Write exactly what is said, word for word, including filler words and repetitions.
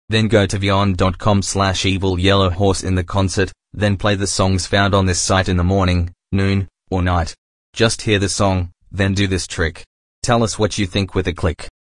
Then go to vyond dot com slash evil yellow horse in the concert, then play the songs found on this site in the morning, noon, or night. Just hear the song, then do this trick. Tell us what you think with a click.